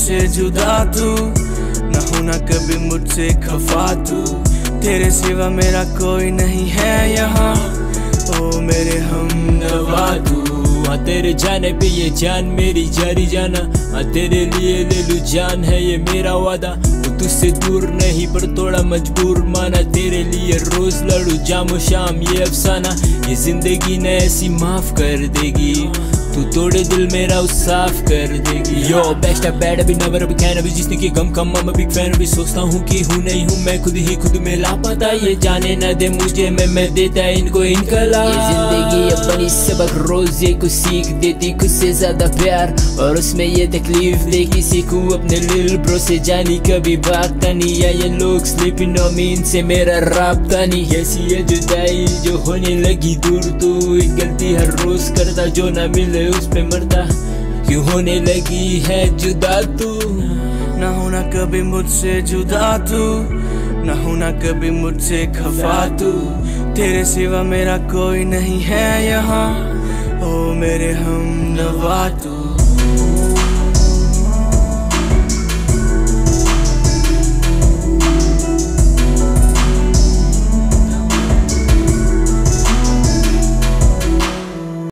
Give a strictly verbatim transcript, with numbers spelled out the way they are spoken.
मुझसे जुदा तू, न होना कभी मुझसे खफा तू। तेरे सिवा मेरा कोई नहीं है यहाँ, ओ मेरे हमदवा तू। हाँ तेरे जाने पे ये जान मेरी जारी जाना, हाँ तेरे लिए ले लूँ जान है ये मेरा वादा। वो तुझसे दूर नहीं पर थोड़ा मजबूर माना, तेरे लिए रोज लड़ू जामो शाम ये अफसाना। ये जिंदगी ने ऐसी माफ कर देगी, तू तोड़े दिल मेरा उस साफ कर देगी। यो बेस्ट है बैड अभी नवर अभी कैन अभी, जिसने की गम कम मैं बिग फैन अभी। सोचता हूँ कि हूँ नहीं हूँ मैं खुद ही खुद में लापता, ये जाने न दे मुझे मैं मैं देता इनको इनकला। ये जिंदगी अपनी सबक रोज ये कुछ सीख देती, खुद से ज्यादा प्यार और उसमें ये तकलीफ लेके सीखूं अपने लिल ब्रो से। जानी कभी भागता नहीं, या ये लोग स्लीपिंग ऑन मी इनसे मेरा राब्ता नहीं। ऐसी है जुदाई जो होने लगी दूर, तू एक गलती हर रोज करता जो ना मिले उस पे मरता। क्यों होने लगी है जुदा तू, न होना कभी मुझसे जुदा तू, न होना कभी मुझसे खफा तू। तेरे सिवा मेरा कोई नहीं है यहाँ, ओ मेरे हमदवा तू।